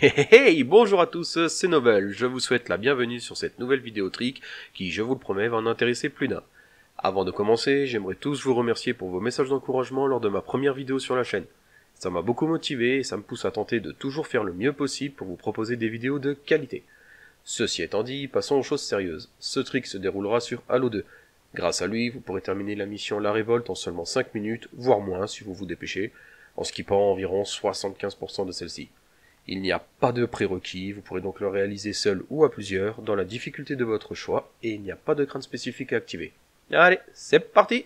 Hey, bonjour à tous, c'est Novel, je vous souhaite la bienvenue sur cette nouvelle vidéo trick qui, je vous le promets, va en intéresser plus d'un. Avant de commencer, j'aimerais tous vous remercier pour vos messages d'encouragement lors de ma première vidéo sur la chaîne. Ça m'a beaucoup motivé et ça me pousse à tenter de toujours faire le mieux possible pour vous proposer des vidéos de qualité. Ceci étant dit, passons aux choses sérieuses. Ce trick se déroulera sur Halo 2. Grâce à lui, vous pourrez terminer la mission La Révolte en seulement 5 minutes, voire moins si vous vous dépêchez, en skippant environ 75% de celle-ci. Il n'y a pas de prérequis, vous pourrez donc le réaliser seul ou à plusieurs, dans la difficulté de votre choix, et il n'y a pas de crâne spécifique à activer. Allez, c'est parti!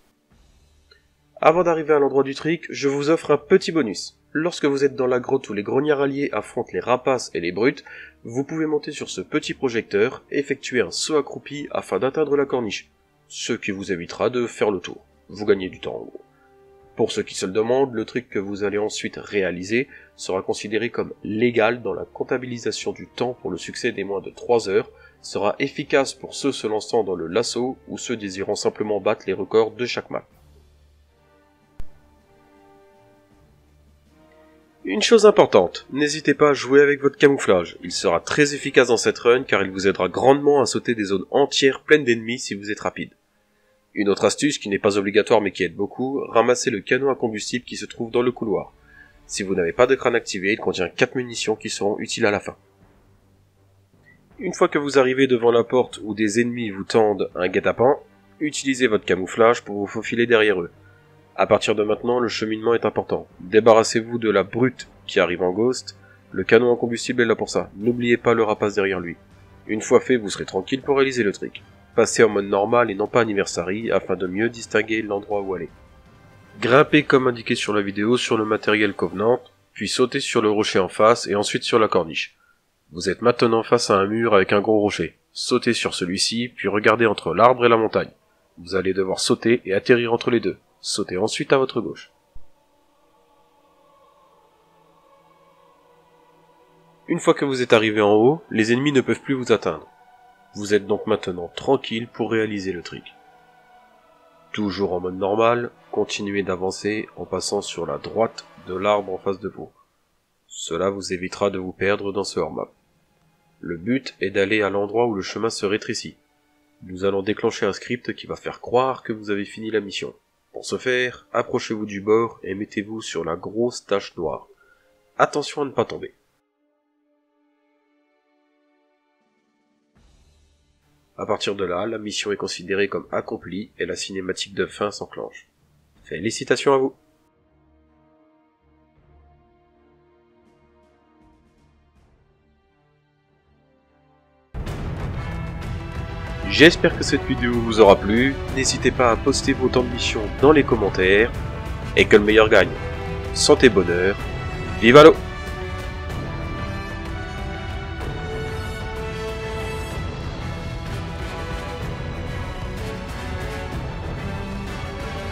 Avant d'arriver à l'endroit du trick, je vous offre un petit bonus. Lorsque vous êtes dans la grotte où les grognards alliés affrontent les rapaces et les brutes, vous pouvez monter sur ce petit projecteur, effectuer un saut accroupi afin d'atteindre la corniche, ce qui vous évitera de faire le tour. Vous gagnez du temps en gros. Pour ceux qui se le demandent, le trick que vous allez ensuite réaliser sera considéré comme légal dans la comptabilisation du temps pour le succès des moins de 3 heures, sera efficace pour ceux se lançant dans le lasso ou ceux désirant simplement battre les records de chaque map. Une chose importante, n'hésitez pas à jouer avec votre camouflage, il sera très efficace dans cette run car il vous aidera grandement à sauter des zones entières pleines d'ennemis si vous êtes rapide. Une autre astuce qui n'est pas obligatoire mais qui aide beaucoup, ramassez le canon à combustible qui se trouve dans le couloir. Si vous n'avez pas de crâne activé, il contient 4 munitions qui seront utiles à la fin. Une fois que vous arrivez devant la porte où des ennemis vous tendent un guet-apens, utilisez votre camouflage pour vous faufiler derrière eux. À partir de maintenant, le cheminement est important. Débarrassez-vous de la brute qui arrive en ghost, le canon à combustible est là pour ça, n'oubliez pas le rapace derrière lui. Une fois fait, vous serez tranquille pour réaliser le trick. Passez en mode normal et non pas anniversary afin de mieux distinguer l'endroit où aller. Grimpez comme indiqué sur la vidéo sur le matériel Covenant, puis sautez sur le rocher en face et ensuite sur la corniche. Vous êtes maintenant face à un mur avec un gros rocher. Sautez sur celui-ci, puis regardez entre l'arbre et la montagne. Vous allez devoir sauter et atterrir entre les deux. Sautez ensuite à votre gauche. Une fois que vous êtes arrivé en haut, les ennemis ne peuvent plus vous atteindre. Vous êtes donc maintenant tranquille pour réaliser le trick. Toujours en mode normal, continuez d'avancer en passant sur la droite de l'arbre en face de vous. Cela vous évitera de vous perdre dans ce hors-map. Le but est d'aller à l'endroit où le chemin se rétrécit. Nous allons déclencher un script qui va faire croire que vous avez fini la mission. Pour ce faire, approchez-vous du bord et mettez-vous sur la grosse tache noire. Attention à ne pas tomber. À partir de là, la mission est considérée comme accomplie et la cinématique de fin s'enclenche. Félicitations à vous! J'espère que cette vidéo vous aura plu, n'hésitez pas à poster vos temps de mission dans les commentaires, et que le meilleur gagne. Santé, bonheur, vive Halo!